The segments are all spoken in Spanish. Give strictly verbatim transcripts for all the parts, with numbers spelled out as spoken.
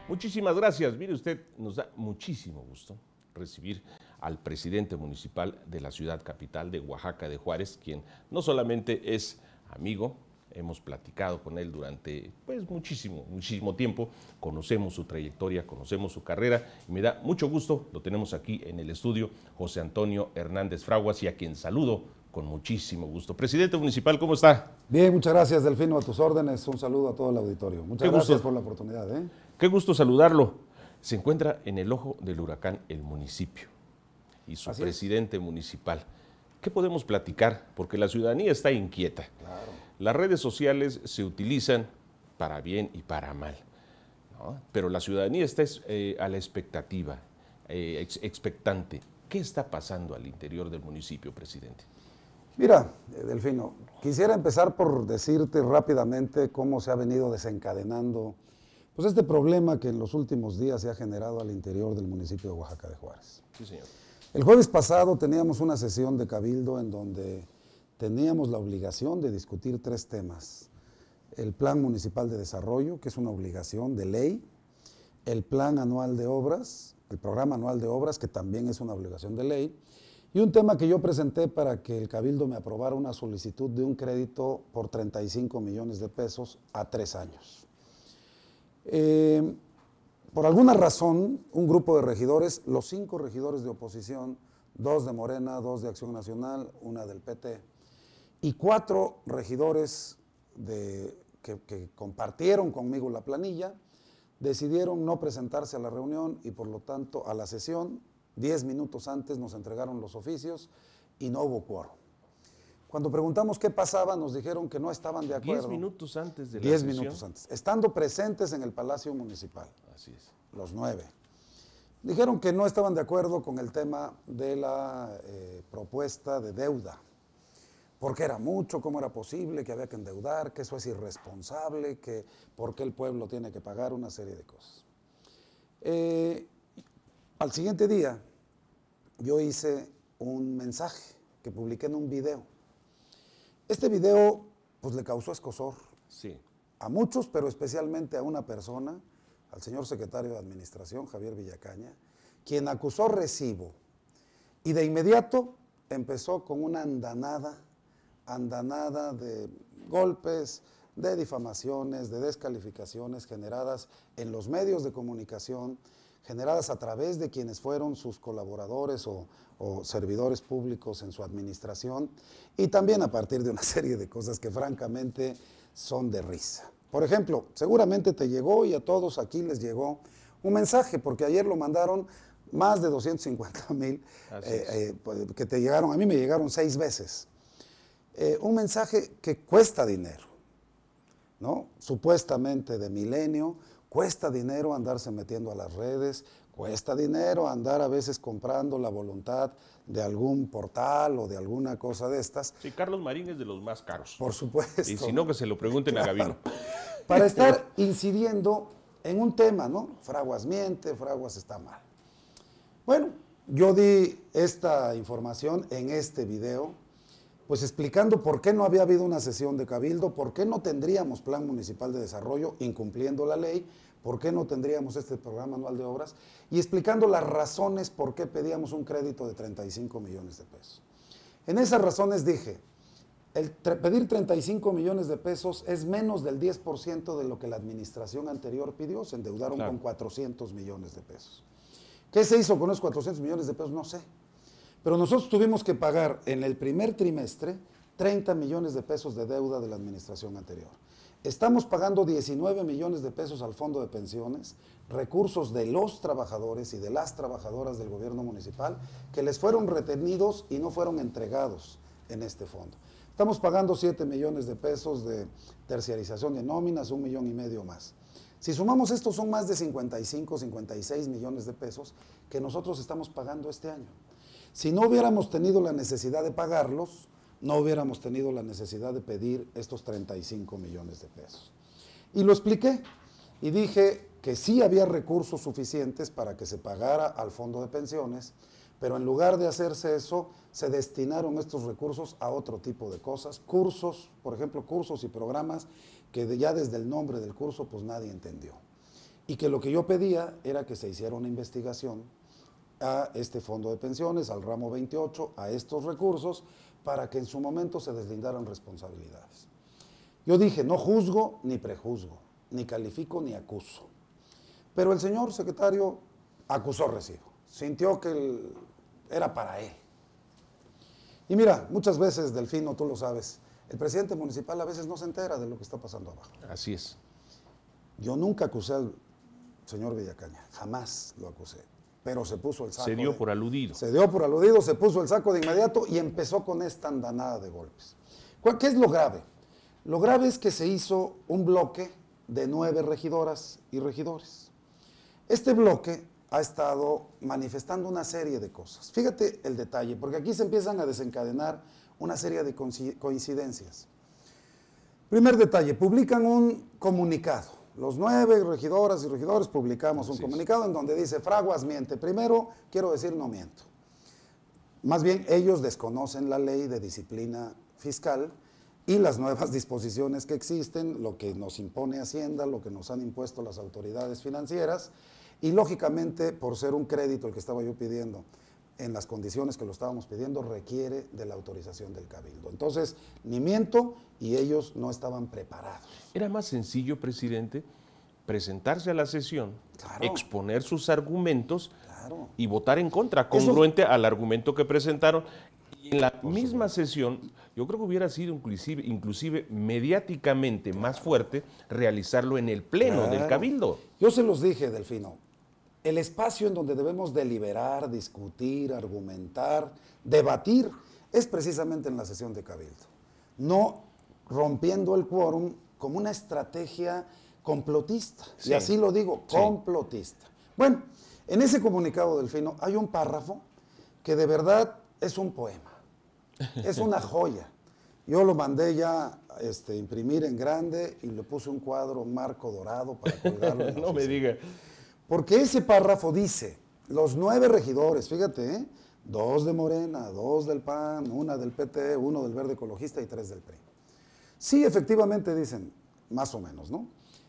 Muchísimas gracias. Mire usted, nos da muchísimo gusto recibir al presidente municipal de la ciudad capital de Oaxaca de Juárez, quien no solamente es amigo, hemos platicado con él durante pues muchísimo, muchísimo tiempo, conocemos su trayectoria, conocemos su carrera y me da mucho gusto, lo tenemos aquí en el estudio, José Antonio Hernández Fraguas, y a quien saludo con muchísimo gusto. Presidente municipal, ¿cómo está? Bien, muchas gracias, Delfino, a tus órdenes. Un saludo a todo el auditorio. Muchas Qué gracias gusto. por la oportunidad. ¿eh? Qué gusto saludarlo. Se encuentra en el ojo del huracán el municipio y su Así presidente es. municipal. ¿Qué podemos platicar? Porque la ciudadanía está inquieta. Claro. Las redes sociales se utilizan para bien y para mal, ¿no? Pero la ciudadanía está eh, a la expectativa, eh, ex expectante. ¿Qué está pasando al interior del municipio, presidente? Mira, eh, Delfino, quisiera empezar por decirte rápidamente cómo se ha venido desencadenando pues, este problema que en los últimos días se ha generado al interior del municipio de Oaxaca de Juárez. Sí, señor. El jueves pasado teníamos una sesión de cabildo en donde teníamos la obligación de discutir tres temas. El Plan Municipal de Desarrollo, que es una obligación de ley, el Plan Anual de Obras, el Programa Anual de Obras, que también es una obligación de ley, y un tema que yo presenté para que el cabildo me aprobara una solicitud de un crédito por treinta y cinco millones de pesos a tres años. Eh, por alguna razón, un grupo de regidores, los cinco regidores de oposición, dos de Morena, dos de Acción Nacional, una del P T, y cuatro regidores de, que, que compartieron conmigo la planilla, decidieron no presentarse a la reunión y por lo tanto a la sesión. Diez minutos antes nos entregaron los oficios y no hubo quórum. Cuando preguntamos qué pasaba, nos dijeron que no estaban de acuerdo. Diez minutos antes de la Diez sesión. minutos antes, estando presentes en el Palacio Municipal. Así es. Los nueve. Dijeron que no estaban de acuerdo con el tema de la eh, propuesta de deuda, porque era mucho, cómo era posible, que había que endeudar, que eso es irresponsable, que por qué el pueblo tiene que pagar una serie de cosas. Eh, al siguiente día, yo hice un mensaje que publiqué en un video. Este video, pues le causó escozor Sí. a muchos, pero especialmente a una persona, al señor secretario de Administración, Javier Villacaña, quien acusó recibo y de inmediato empezó con una andanada, andanada de golpes, de difamaciones, de descalificaciones generadas en los medios de comunicación, generadas a través de quienes fueron sus colaboradores o, o servidores públicos en su administración, y también a partir de una serie de cosas que francamente son de risa. Por ejemplo, seguramente te llegó y a todos aquí les llegó un mensaje, porque ayer lo mandaron más de doscientos cincuenta mil eh, eh, que te llegaron, a mí me llegaron seis veces. Eh, un mensaje que cuesta dinero, ¿no? Supuestamente de milenio, cuesta dinero andarse metiendo a las redes, cuesta dinero andar a veces comprando la voluntad de algún portal o de alguna cosa de estas. Sí, Carlos Marín es de los más caros. Por supuesto. Y si no, que se lo pregunten a Gabino. Para estar incidiendo en un tema, ¿no? Fraguas miente, Fraguas está mal. Bueno, yo di esta información en este video, pues explicando por qué no había habido una sesión de cabildo, por qué no tendríamos plan municipal de desarrollo incumpliendo la ley, por qué no tendríamos este programa anual de obras y explicando las razones por qué pedíamos un crédito de treinta y cinco millones de pesos. En esas razones dije, el pedir treinta y cinco millones de pesos es menos del diez por ciento de lo que la administración anterior pidió, se endeudaron Claro. con cuatrocientos millones de pesos. ¿Qué se hizo con esos cuatrocientos millones de pesos? No sé. Pero nosotros tuvimos que pagar en el primer trimestre treinta millones de pesos de deuda de la administración anterior. Estamos pagando diecinueve millones de pesos al fondo de pensiones, recursos de los trabajadores y de las trabajadoras del gobierno municipal que les fueron retenidos y no fueron entregados en este fondo. Estamos pagando siete millones de pesos de terciarización de nóminas, un millón y medio más. Si sumamos esto, son más de cincuenta y cinco, cincuenta y seis millones de pesos que nosotros estamos pagando este año. Si no hubiéramos tenido la necesidad de pagarlos, no hubiéramos tenido la necesidad de pedir estos treinta y cinco millones de pesos. Y lo expliqué y dije que sí había recursos suficientes para que se pagara al fondo de pensiones, pero en lugar de hacerse eso, se destinaron estos recursos a otro tipo de cosas, cursos, por ejemplo, cursos y programas que ya desde el nombre del curso pues nadie entendió. y que lo que yo pedía era que se hiciera una investigación a este fondo de pensiones, al ramo veintiocho, a estos recursos, para que en su momento se deslindaran responsabilidades. Yo dije, no juzgo ni prejuzgo, ni califico ni acuso. Pero el señor secretario acusó recibo, sintió que el, era para él. Y mira, muchas veces, Delfino, tú lo sabes, el presidente municipal a veces no se entera de lo que está pasando abajo. Así es. Yo nunca acusé al señor Villacaña, jamás lo acusé, pero se puso el saco. Se dio de, por aludido. Se dio por aludido, se puso el saco de inmediato y empezó con esta andanada de golpes. ¿Qué es lo grave? Lo grave es que se hizo un bloque de nueve regidoras y regidores. Este bloque ha estado manifestando una serie de cosas. Fíjate el detalle, porque aquí se empiezan a desencadenar una serie de coincidencias. Primer detalle, publican un comunicado. Los nueve regidoras y regidores publicamos un comunicado en donde dice, Fraguas miente. Primero, quiero decir, no miento. Más bien, ellos desconocen la ley de disciplina fiscal y las nuevas disposiciones que existen, lo que nos impone Hacienda, lo que nos han impuesto las autoridades financieras, y lógicamente, por ser un crédito el que estaba yo pidiendo, en las condiciones que lo estábamos pidiendo, requiere de la autorización del Cabildo. Entonces, ni miento y ellos no estaban preparados. Era más sencillo, presidente, presentarse a la sesión, claro, exponer sus argumentos, claro, y votar en contra, congruente Eso... al argumento que presentaron. Y en la Por misma supuesto. sesión, yo creo que hubiera sido inclusive, inclusive mediáticamente claro. más fuerte realizarlo en el pleno claro. del Cabildo. Yo se los dije, Delfino, el espacio en donde debemos deliberar, discutir, argumentar, debatir, es precisamente en la sesión de Cabildo. No rompiendo el quórum como una estrategia complotista. Sí. Y así lo digo, complotista. Sí. Bueno, en ese comunicado, Delfino, hay un párrafo que de verdad es un poema. Es una joya. Yo lo mandé ya este, imprimir en grande y le puse un cuadro marco dorado para colgarlo. No me diga. Porque ese párrafo dice, los nueve regidores, fíjate, ¿eh? dos de Morena, dos del P A N, una del P T, uno del Verde Ecologista y tres del P R I. Sí, efectivamente dicen, más o menos, ¿no?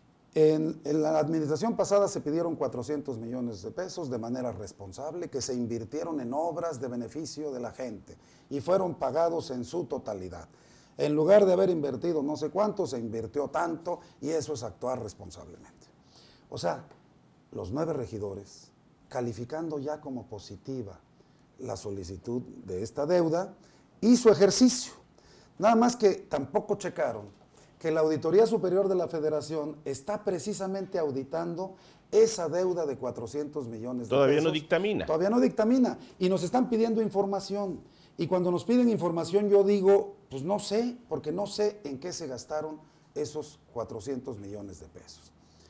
En, en la administración pasada se pidieron cuatrocientos millones de pesos de manera responsable que se invirtieron en obras de beneficio de la gente y fueron pagados en su totalidad. En lugar de haber invertido no sé cuánto, se invirtió tanto y eso es actuar responsablemente. O sea, los nueve regidores, calificando ya como positiva la solicitud de esta deuda y su ejercicio. Nada más que tampoco checaron que la Auditoría Superior de la Federación está precisamente auditando esa deuda de cuatrocientos millones de pesos. Todavía no dictamina. Todavía no dictamina. Y nos están pidiendo información. Y cuando nos piden información yo digo, pues no sé, porque no sé en qué se gastaron esos cuatrocientos millones de pesos.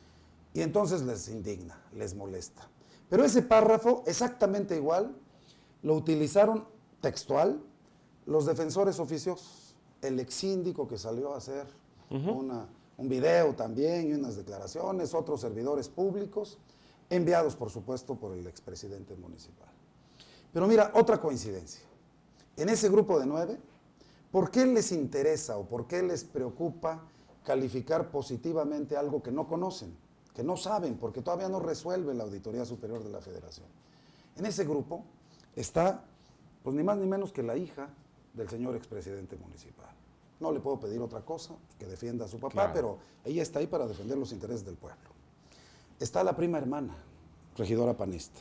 Y entonces les indigna, les molesta. Pero ese párrafo, exactamente igual, lo utilizaron textual los defensores oficiosos, el exsíndico que salió a hacer uh-huh. una, un video también y unas declaraciones, otros servidores públicos, enviados por supuesto por el expresidente municipal. Pero mira, otra coincidencia. En ese grupo de nueve, ¿por qué les interesa o por qué les preocupa calificar positivamente algo que no conocen? Que no saben, porque todavía no resuelve la Auditoría Superior de la Federación. En ese grupo está, pues ni más ni menos que la hija del señor expresidente municipal. No le puedo pedir otra cosa, que defienda a su papá, claro. pero ella está ahí para defender los intereses del pueblo. Está la prima hermana, regidora panista.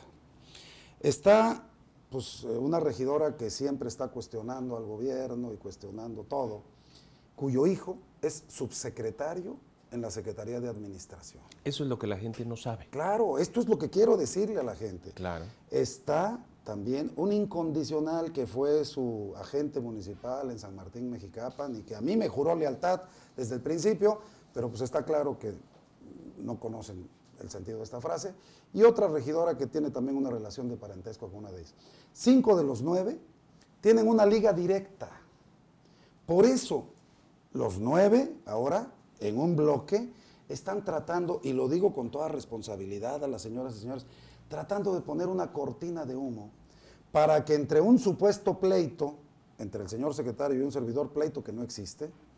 Está, pues, una regidora que siempre está cuestionando al gobierno y cuestionando todo, cuyo hijo es subsecretario en la Secretaría de Administración. Eso es lo que la gente no sabe. Claro, esto es lo que quiero decirle a la gente. Claro. Está también un incondicional que fue su agente municipal en San Martín, Mexicapan, y que a mí me juró lealtad desde el principio, pero pues está claro que no conocen el sentido de esta frase. Y otra regidora que tiene también una relación de parentesco con una de ellas. Cinco de los nueve tienen una liga directa. Por eso, los nueve ahora, en un bloque, están tratando, y lo digo con toda responsabilidad a las señoras y señores, tratando de poner una cortina de humo para que entre un supuesto pleito, entre el señor secretario y un servidor, pleito que no existe,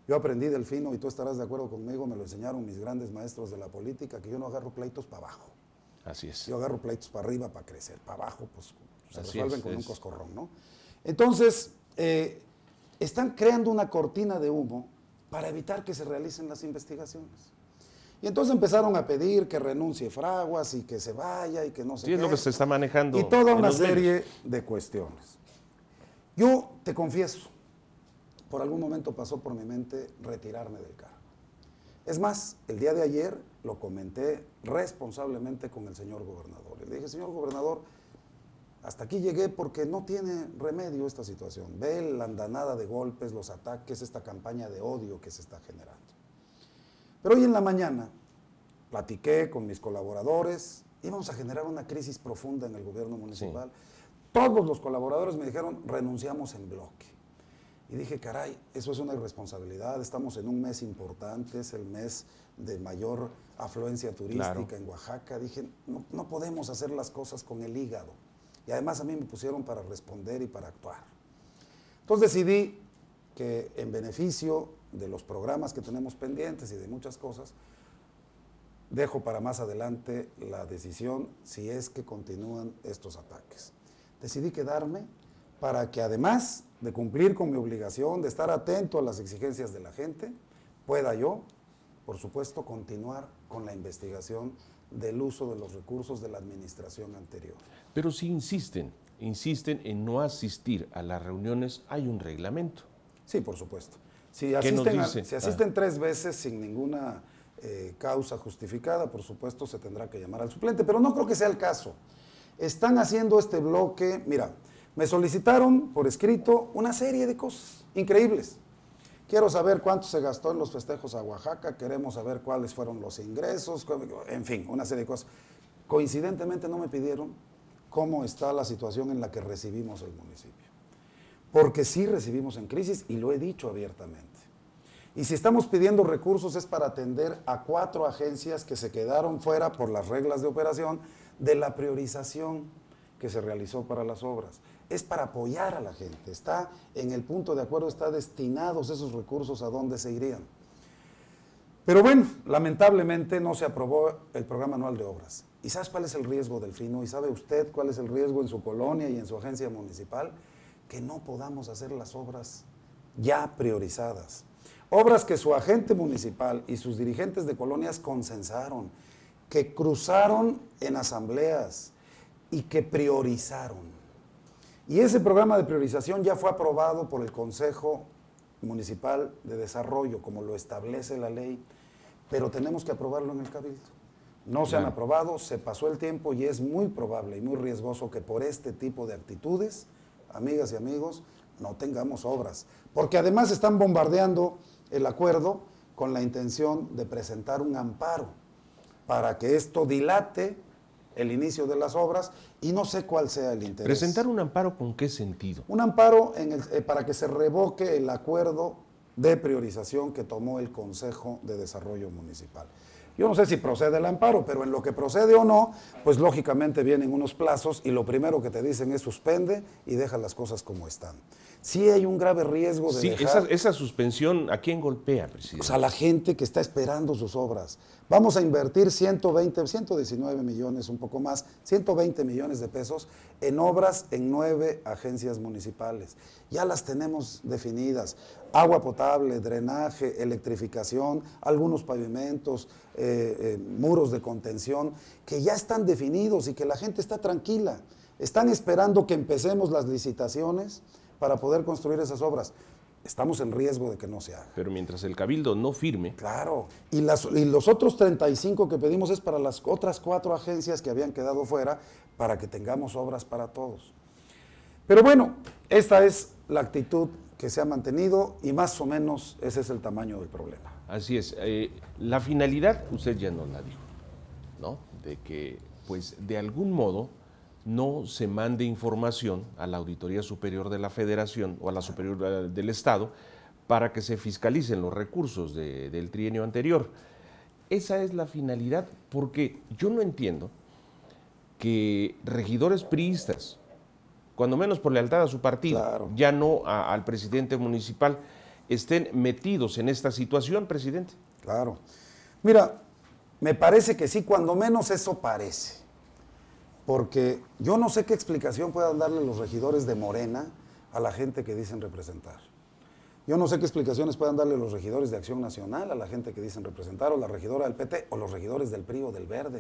Yo aprendí del fino, y tú estarás de acuerdo conmigo, me lo enseñaron mis grandes maestros de la política, que yo no agarro pleitos para abajo. Así es. Yo agarro pleitos para arriba para crecer, para abajo pues se Así resuelven es, con es. un coscorrón, ¿no? Entonces, eh, están creando una cortina de humo para evitar que se realicen las investigaciones. Y entonces empezaron a pedir que renuncie Fraguas y que se vaya y que no sé Sí, qué. es lo que se está manejando. Y toda en una los medios. serie de cuestiones. Yo te confieso, por algún momento pasó por mi mente retirarme del cargo. Es más, el día de ayer lo comenté responsablemente con el señor gobernador. Le dije, señor gobernador, hasta aquí llegué porque no tiene remedio esta situación. Ve la andanada de golpes, los ataques, esta campaña de odio que se está generando. Pero hoy en la mañana platiqué con mis colaboradores, íbamos a generar una crisis profunda en el gobierno municipal. Sí. Todos los colaboradores me dijeron, renunciamos en bloque. Y dije, caray, eso es una irresponsabilidad, estamos en un mes importante, es el mes de mayor afluencia turística claro. en Oaxaca. Dije, no, no podemos hacer las cosas con el hígado. Y además a mí me pusieron para responder y para actuar. Entonces decidí que en beneficio de los programas que tenemos pendientes y de muchas cosas, dejo para más adelante la decisión si es que continúan estos ataques. Decidí quedarme para que además de cumplir con mi obligación, de estar atento a las exigencias de la gente, pueda yo, por supuesto, continuar con la investigación del uso de los recursos de la administración anterior. Pero si insisten, insisten en no asistir a las reuniones, hay un reglamento. Sí, por supuesto. Si asisten, a, si asisten ah. tres veces sin ninguna eh, causa justificada, por supuesto se tendrá que llamar al suplente, pero no creo que sea el caso. Están haciendo este bloque, mira, me solicitaron por escrito una serie de cosas increíbles. Quiero saber cuánto se gastó en los festejos a Oaxaca, queremos saber cuáles fueron los ingresos, en fin, una serie de cosas. Coincidentemente no me pidieron cómo está la situación en la que recibimos el municipio. Porque sí recibimos en crisis y lo he dicho abiertamente. Y si estamos pidiendo recursos es para atender a cuatro agencias que se quedaron fuera por las reglas de operación de la priorización que se realizó para las obras. Es para apoyar a la gente, está en el punto de acuerdo, está destinados esos recursos a dónde se irían. Pero bueno, lamentablemente no se aprobó el programa anual de obras. ¿Y sabes cuál es el riesgo, Delfino? ¿Y sabe usted cuál es el riesgo en su colonia y en su agencia municipal? Que no podamos hacer las obras ya priorizadas. Obras que su agente municipal y sus dirigentes de colonias consensaron, que cruzaron en asambleas y que priorizaron. Y ese programa de priorización ya fue aprobado por el Consejo Municipal de Desarrollo, como lo establece la ley, pero tenemos que aprobarlo en el Cabildo. No se han aprobado, se pasó el tiempo y es muy probable y muy riesgoso que por este tipo de actitudes, amigas y amigos, no tengamos obras. Porque además están bombardeando el acuerdo con la intención de presentar un amparo para que esto dilate el inicio de las obras y no sé cuál sea el interés. ¿Presentar un amparo con qué sentido? Un amparo en el, eh, para que se revoque el acuerdo de priorización que tomó el Consejo de Desarrollo Municipal. Yo no sé si procede el amparo, pero en lo que procede o no, pues lógicamente vienen unos plazos y lo primero que te dicen es suspende y deja las cosas como están. Sí hay un grave riesgo de sí, dejar... Esa, esa suspensión, ¿a quién golpea, presidente? Pues a la gente que está esperando sus obras. Vamos a invertir ciento veinte, ciento diecinueve millones, un poco más, ciento veinte millones de pesos en obras en nueve agencias municipales. Ya las tenemos definidas. Agua potable, drenaje, electrificación, algunos pavimentos, eh, eh, muros de contención, que ya están definidos y que la gente está tranquila. Están esperando que empecemos las licitaciones para poder construir esas obras. Estamos en riesgo de que no se haga. Pero mientras el Cabildo no firme... Claro, y, las, y los otros treinta y cinco que pedimos es para las otras cuatro agencias que habían quedado fuera, para que tengamos obras para todos. Pero bueno, esta es la actitud que se ha mantenido y más o menos ese es el tamaño del problema. Así es. Eh, la finalidad, usted ya nos la dijo, ¿no? De que, pues, de algún modo no se mande información a la Auditoría Superior de la Federación o a la Superior del Estado para que se fiscalicen los recursos de, del trienio anterior. Esa es la finalidad, porque yo no entiendo que regidores priistas, cuando menos por lealtad a su partido, claro, ya no a, al presidente municipal, estén metidos en esta situación, presidente. Claro. Mira, me parece que sí, cuando menos eso parece. Porque yo no sé qué explicación puedan darle los regidores de Morena a la gente que dicen representar. Yo no sé qué explicaciones puedan darle los regidores de Acción Nacional a la gente que dicen representar, o la regidora del P T, o los regidores del P R I o del Verde.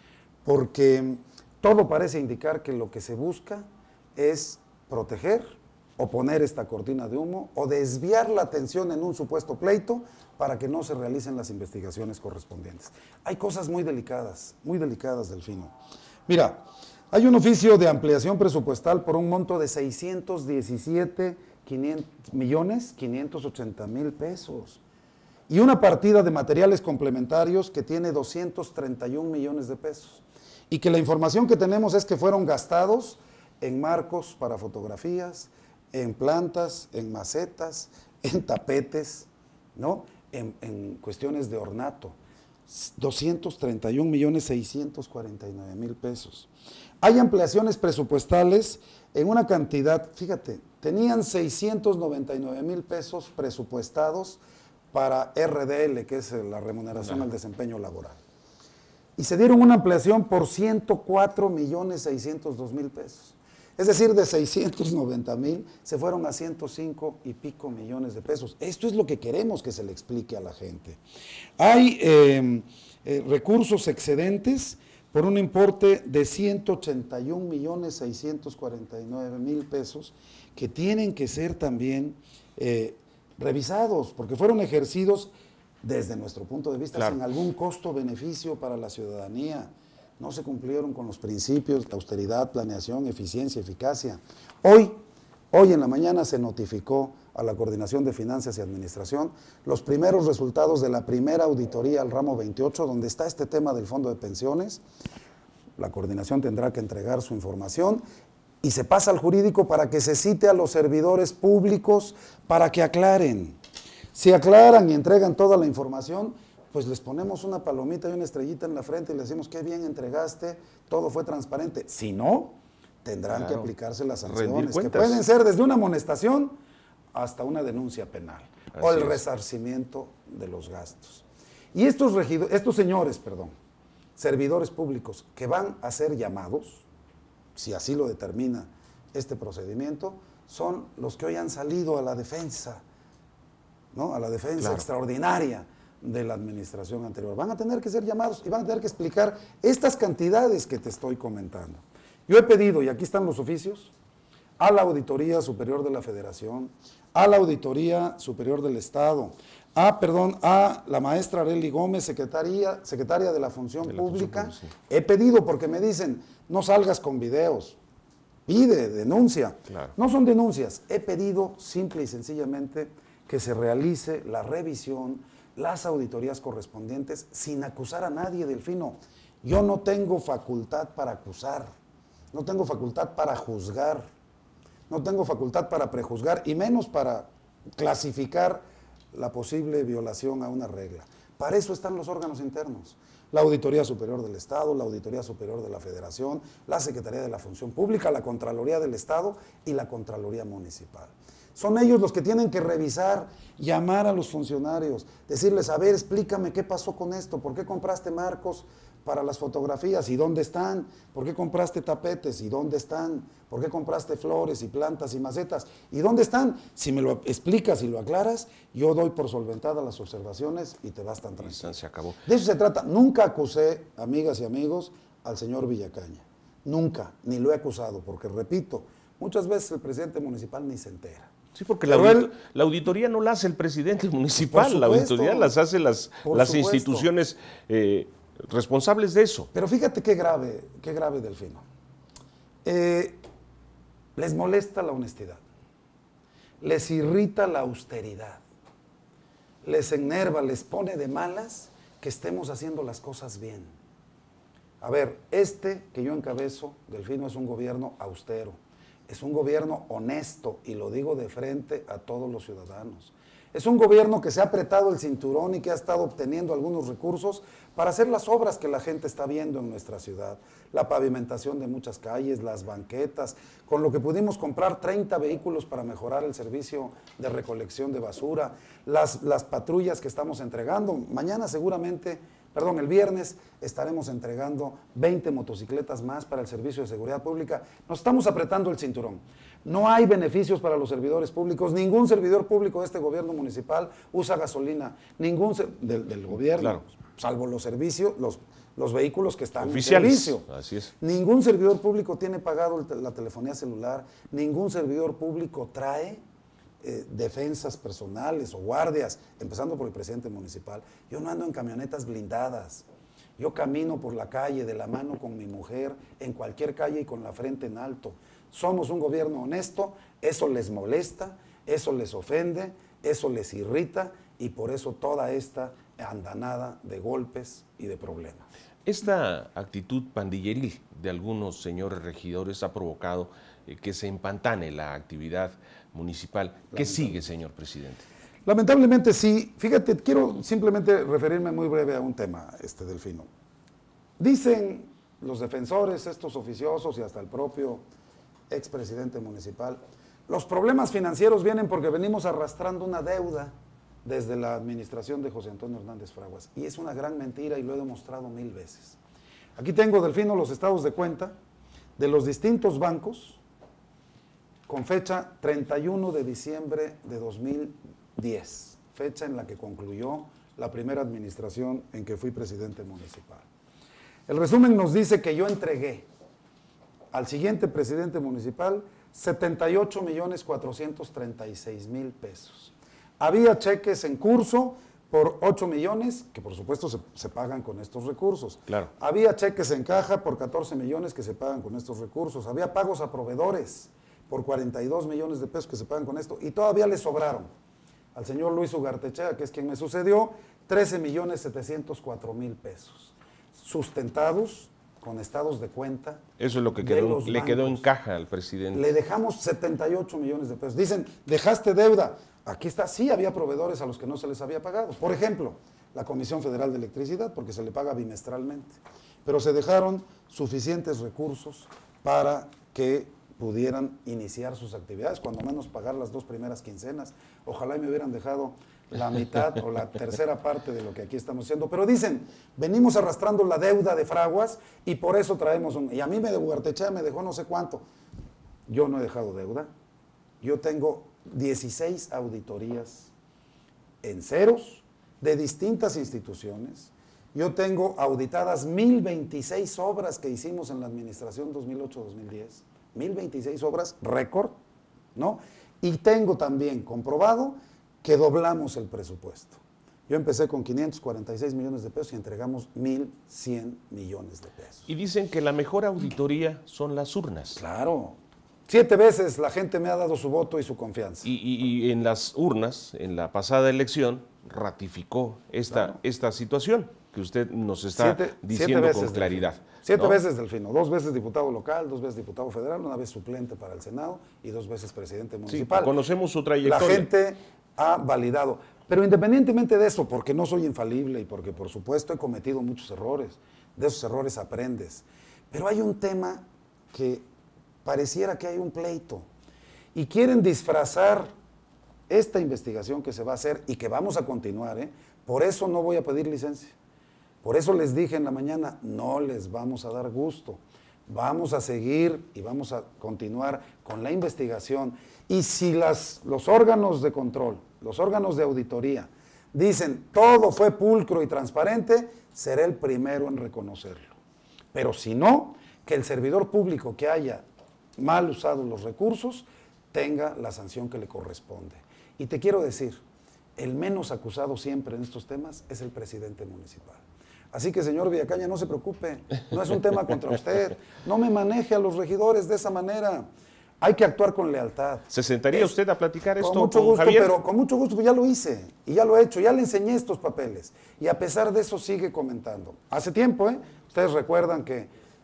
Porque todo parece indicar que lo que se busca es proteger o poner esta cortina de humo o desviar la atención en un supuesto pleito para que no se realicen las investigaciones correspondientes. Hay cosas muy delicadas, muy delicadas, Delfino. Mira, hay un oficio de ampliación presupuestal por un monto de seiscientos diecisiete millones quinientos ochenta mil pesos y una partida de materiales complementarios que tiene doscientos treinta y un millones de pesos y que la información que tenemos es que fueron gastados en marcos para fotografías, en plantas, en macetas, en tapetes, ¿no? En, en cuestiones de ornato. doscientos treinta y un millones seiscientos cuarenta y nueve mil pesos. Hay ampliaciones presupuestales en una cantidad, fíjate, tenían seiscientos noventa y nueve mil pesos presupuestados para R D L, que es la remuneración al desempeño laboral. Y se dieron una ampliación por ciento cuatro millones seiscientos dos mil pesos. Es decir, de seiscientos noventa mil se fueron a ciento cinco y pico millones de pesos. Esto es lo que queremos que se le explique a la gente. Hay eh, eh, recursos excedentes por un importe de ciento ochenta y un millones seiscientos cuarenta y nueve mil pesos que tienen que ser también eh, revisados, porque fueron ejercidos desde nuestro punto de vista claro. sin algún costo-beneficio para la ciudadanía. No se cumplieron con los principios de austeridad, planeación, eficiencia, eficacia. Hoy, hoy en la mañana se notificó a la Coordinación de Finanzas y Administración los primeros resultados de la primera auditoría al ramo veintiocho, donde está este tema del fondo de pensiones. La coordinación tendrá que entregar su información y se pasa al jurídico para que se cite a los servidores públicos para que aclaren. Si aclaran y entregan toda la información, pues les ponemos una palomita y una estrellita en la frente y les decimos qué bien entregaste, todo fue transparente. Si no, tendrán claro. que aplicarse las sanciones, que pueden ser desde una amonestación hasta una denuncia penal Así o el es. resarcimiento de los gastos. Y estos, regidores, estos señores, perdón, servidores públicos que van a ser llamados, si así lo determina este procedimiento, son los que hoy han salido a la defensa, ¿no? A la defensa claro. extraordinaria de la administración anterior. Van a tener que ser llamados y van a tener que explicar estas cantidades que te estoy comentando. Yo he pedido, y aquí están los oficios, a la Auditoría Superior de la Federación, a la Auditoría Superior del Estado, a, perdón, a la maestra Arely Gómez, secretaria, secretaria de la Función de la Pública. Función, sí. He pedido porque me dicen, no salgas con videos, pide, denuncia. Claro. No son denuncias, he pedido simple y sencillamente que se realice la revisión, las auditorías correspondientes sin acusar a nadie, Delfino. Yo no tengo facultad para acusar, no tengo facultad para juzgar, no tengo facultad para prejuzgar y menos para clasificar la posible violación a una regla. Para eso están los órganos internos. La Auditoría Superior del Estado, la Auditoría Superior de la Federación, la Secretaría de la Función Pública, la Contraloría del Estado y la Contraloría Municipal. Son ellos los que tienen que revisar, llamar a los funcionarios, decirles, a ver, explícame qué pasó con esto, por qué compraste marcos para las fotografías y dónde están, por qué compraste tapetes y dónde están, por qué compraste flores y plantas y macetas y dónde están. Si me lo explicas y lo aclaras, yo doy por solventadas las observaciones y te vas tan tranquilo. Se acabó. De eso se trata. Nunca acusé, amigas y amigos, al señor Villacaña. Nunca, ni lo he acusado, porque repito, muchas veces el presidente municipal ni se entera. Sí, porque la, audit él, la auditoría no la hace el presidente municipal, supuesto, la auditoría las hace las, las instituciones eh, responsables de eso. Pero fíjate qué grave, qué grave, Delfino. Eh, les molesta la honestidad, les irrita la austeridad, les enerva, les pone de malas que estemos haciendo las cosas bien. A ver, este que yo encabezo, Delfino, es un gobierno austero. Es un gobierno honesto, y lo digo de frente a todos los ciudadanos. Es un gobierno que se ha apretado el cinturón y que ha estado obteniendo algunos recursos para hacer las obras que la gente está viendo en nuestra ciudad. La pavimentación de muchas calles, las banquetas, con lo que pudimos comprar treinta vehículos para mejorar el servicio de recolección de basura, las, las patrullas que estamos entregando. Mañana seguramente, perdón, el viernes estaremos entregando veinte motocicletas más para el servicio de seguridad pública. Nos estamos apretando el cinturón. No hay beneficios para los servidores públicos. Ningún servidor público de este gobierno municipal usa gasolina. Ningún del, del gobierno, claro, salvo los servicios, los, los vehículos que están oficiales, en servicio. Así es. Ningún servidor público tiene pagado el, la telefonía celular. Ningún servidor público trae eh, defensas personales o guardias, empezando por el presidente municipal. Yo no ando en camionetas blindadas. Yo camino por la calle de la mano con mi mujer, en cualquier calle y con la frente en alto. Somos un gobierno honesto, eso les molesta, eso les ofende, eso les irrita y por eso toda esta andanada de golpes y de problemas. Esta actitud pandilleril de algunos señores regidores ha provocado eh, que se empantane la actividad municipal. ¿Qué sigue, señor presidente? Lamentablemente sí. Fíjate, quiero simplemente referirme muy breve a un tema, este Delfino. Dicen los defensores, estos oficiosos y hasta el propio expresidente municipal, los problemas financieros vienen porque venimos arrastrando una deuda desde la administración de José Antonio Hernández Fraguas. Y es una gran mentira y lo he demostrado mil veces. Aquí tengo, Delfino, los estados de cuenta de los distintos bancos con fecha treinta y uno de diciembre de dos mil diez, fecha en la que concluyó la primera administración en que fui presidente municipal. El resumen nos dice que yo entregué al siguiente presidente municipal setenta y ocho millones cuatrocientos treinta y seis mil pesos. Había cheques en curso por ocho millones, que por supuesto se, se pagan con estos recursos. Claro. Había cheques en caja por catorce millones que se pagan con estos recursos. Había pagos a proveedores por cuarenta y dos millones de pesos que se pagan con esto. Y todavía le sobraron al señor Luis Ugartechea, que es quien me sucedió, trece millones setecientos cuatro mil pesos, sustentados con estados de cuenta. Eso es lo que quedó, le quedó en caja al presidente. Le dejamos setenta y ocho millones de pesos. Dicen, dejaste deuda. Aquí está, sí había proveedores a los que no se les había pagado. Por ejemplo, la Comisión Federal de Electricidad, porque se le paga bimestralmente. Pero se dejaron suficientes recursos para que pudieran iniciar sus actividades, cuando menos pagar las dos primeras quincenas. Ojalá y me hubieran dejado la mitad o la tercera parte de lo que aquí estamos haciendo. Pero dicen, venimos arrastrando la deuda de Fraguas y por eso traemos un... Y a mí me de Ugartechea me dejó no sé cuánto. Yo no he dejado deuda. Yo tengo dieciséis auditorías en ceros de distintas instituciones. Yo tengo auditadas mil veintiséis obras que hicimos en la administración dos mil ocho a dos mil diez. mil veintiséis obras, récord, ¿no? Y tengo también comprobado que doblamos el presupuesto. Yo empecé con quinientos cuarenta y seis millones de pesos y entregamos mil cien millones de pesos. Y dicen que la mejor auditoría son las urnas. Claro. Siete veces la gente me ha dado su voto y su confianza. Y, y, y en las urnas, en la pasada elección, ratificó esta, claro, esta situación que usted nos está siete, diciendo siete con claridad. Delfino. Siete ¿no? veces Delfino, dos veces diputado local, dos veces diputado federal, una vez suplente para el Senado y dos veces presidente municipal. Sí, conocemos su trayectoria. La gente ha validado. Pero independientemente de eso, porque no soy infalible y porque por supuesto he cometido muchos errores, de esos errores aprendes. Pero hay un tema que pareciera que hay un pleito y quieren disfrazar esta investigación que se va a hacer y que vamos a continuar, ¿eh? Por eso no voy a pedir licencia. Por eso les dije en la mañana, no les vamos a dar gusto. Vamos a seguir y vamos a continuar con la investigación. Y si las, los órganos de control, los órganos de auditoría, dicen todo fue pulcro y transparente, seré el primero en reconocerlo. Pero si no, que el servidor público que haya mal usado los recursos tenga la sanción que le corresponde. Y te quiero decir, el menos acusado siempre en estos temas es el presidente municipal. Así que, señor Villacaña, no se preocupe, no es un tema contra usted, no me maneje a los regidores de esa manera. Hay que actuar con lealtad. ¿Se sentaría es, usted a platicar esto con mucho con gusto, Javier? Pero con mucho gusto, pues ya lo hice y ya lo he hecho, ya le enseñé estos papeles. Y a pesar de eso sigue comentando. Hace tiempo, ¿eh? Ustedes recuerdan que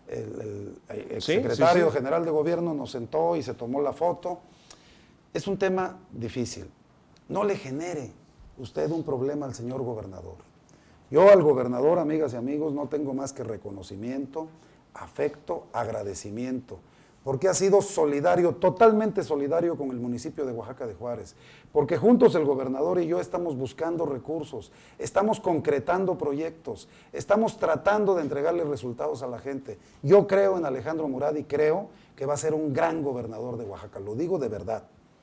el, el, el sí, secretario sí, sí. general de gobierno nos sentó y se tomó la foto. Es un tema difícil. no le genere usted un problema al señor gobernador. Yo al gobernador, amigas y amigos, no tengo más que reconocimiento, afecto, agradecimiento, porque ha sido solidario, totalmente solidario con el municipio de Oaxaca de Juárez, porque juntos el gobernador y yo estamos buscando recursos, estamos concretando proyectos, estamos tratando de entregarle resultados a la gente. Yo creo en Alejandro Murat y creo que va a ser un gran gobernador de Oaxaca, lo digo de verdad.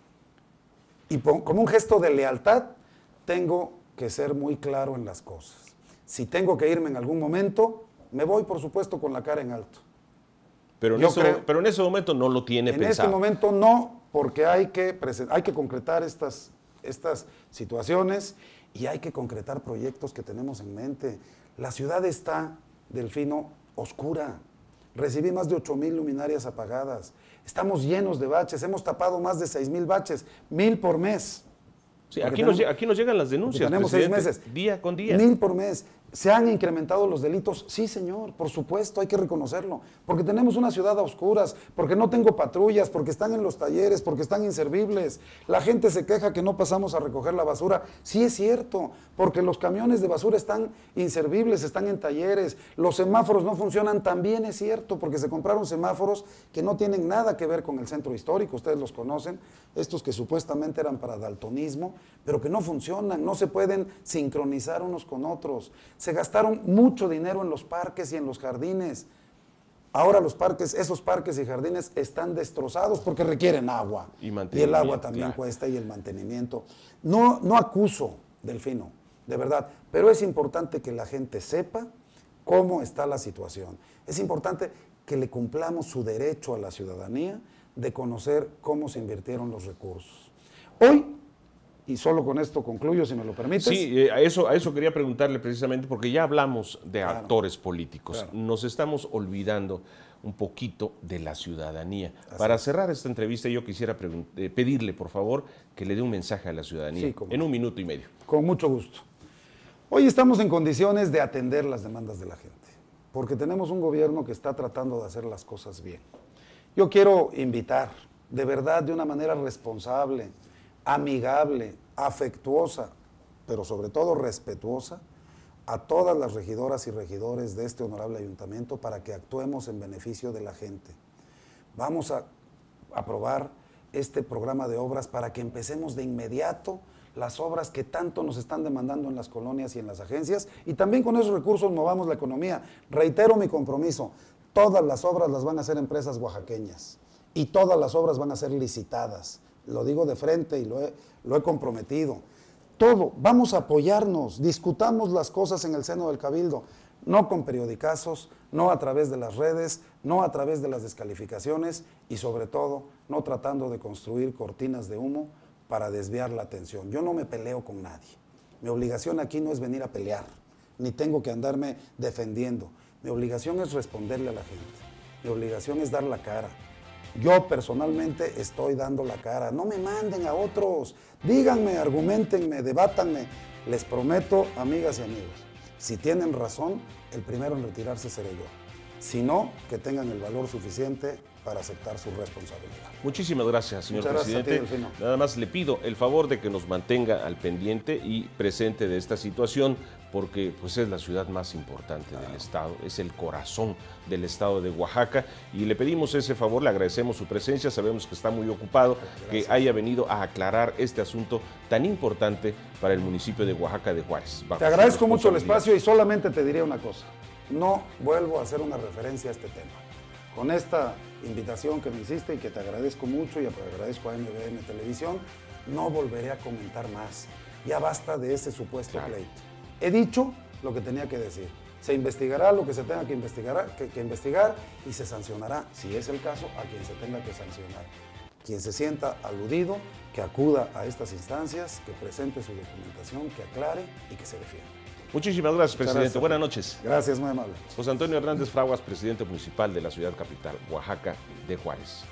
Y como un gesto de lealtad, tengo que ser muy claro en las cosas. Si tengo que irme en algún momento, me voy, por supuesto, con la cara en alto. Pero en, eso, creo, pero en ese momento no lo tiene en pensado. En este momento no, porque hay que, hay que concretar estas, estas situaciones y hay que concretar proyectos que tenemos en mente. La ciudad está, Delfino, oscura. Recibí más de ocho mil luminarias apagadas. Estamos llenos de baches. Hemos tapado más de seis mil baches, mil por mes. Sí, aquí, tenemos, nos, aquí nos llegan las denuncias, tenemos seis meses. Día con día. Mil por mes. ¿Se han incrementado los delitos? Sí, señor, por supuesto, hay que reconocerlo. Porque tenemos una ciudad a oscuras, porque no tengo patrullas, porque están en los talleres, porque están inservibles. La gente se queja que no pasamos a recoger la basura. Sí es cierto, porque los camiones de basura están inservibles, están en talleres. Los semáforos no funcionan, también es cierto, porque se compraron semáforos que no tienen nada que ver con el centro histórico. Ustedes los conocen, estos que supuestamente eran para daltonismo, pero que no funcionan, no se pueden sincronizar unos con otros. Se gastaron mucho dinero en los parques y en los jardines. Ahora los parques, esos parques y jardines están destrozados porque requieren agua. Y, y el agua también claro. cuesta y el mantenimiento. No, no acuso, Delfino, de verdad, pero es importante que la gente sepa cómo está la situación. Es importante que le cumplamos su derecho a la ciudadanía de conocer cómo se invirtieron los recursos. Hoy, y solo con esto concluyo, si me lo permites. Sí, eh, a, eso, a eso quería preguntarle precisamente, porque ya hablamos de claro, actores políticos. Claro. Nos estamos olvidando un poquito de la ciudadanía. Así Para es. cerrar esta entrevista, yo quisiera eh, pedirle, por favor, que le dé un mensaje a la ciudadanía sí, en un minuto y medio. Con mucho gusto. Hoy estamos en condiciones de atender las demandas de la gente, porque tenemos un gobierno que está tratando de hacer las cosas bien. Yo quiero invitar, de verdad, de una manera responsable, amigable, afectuosa, pero sobre todo respetuosa, a todas las regidoras y regidores de este honorable ayuntamiento para que actuemos en beneficio de la gente. Vamos a aprobar este programa de obras para que empecemos de inmediato las obras que tanto nos están demandando en las colonias y en las agencias, y también con esos recursos movamos la economía. Reitero mi compromiso, todas las obras las van a hacer empresas oaxaqueñas y todas las obras van a ser licitadas. Lo digo de frente y lo he, lo he comprometido. Todo, vamos a apoyarnos, discutamos las cosas en el seno del Cabildo, no con periodicazos, no a través de las redes, no a través de las descalificaciones y sobre todo no tratando de construir cortinas de humo para desviar la atención. Yo no me peleo con nadie. Mi obligación aquí no es venir a pelear, ni tengo que andarme defendiendo. Mi obligación es responderle a la gente. Mi obligación es dar la cara. Yo personalmente estoy dando la cara. No me manden a otros. Díganme, argumentenme, debátanme. Les prometo, amigas y amigos, si tienen razón, el primero en retirarse seré yo. Si no, que tengan el valor suficiente para aceptar su responsabilidad. Muchísimas gracias, señor Muchas presidente. Gracias a ti, Delfino. Nada más le pido el favor de que nos mantenga al pendiente y presente de esta situación, porque pues, es la ciudad más importante claro. del estado, es el corazón del estado de Oaxaca, y le pedimos ese favor, le agradecemos su presencia, sabemos que está muy ocupado, gracias. que haya venido a aclarar este asunto tan importante para el municipio de Oaxaca de Juárez. Te agradezco mucho el espacio y solamente te diré una cosa, no vuelvo a hacer una referencia a este tema. Con esta invitación que me hiciste y que te agradezco mucho y agradezco a M B M Televisión, no volveré a comentar más. Ya basta de ese supuesto claro. pleito. He dicho lo que tenía que decir. Se investigará lo que se tenga que investigar, que, que investigar y se sancionará, si es el caso, a quien se tenga que sancionar. Quien se sienta aludido, que acuda a estas instancias, que presente su documentación, que aclare y que se defienda. Muchísimas gracias, presidente. Gracias. Buenas noches. Gracias, muy amable. José Antonio Hernández Fraguas, presidente municipal de la ciudad capital, Oaxaca de Juárez.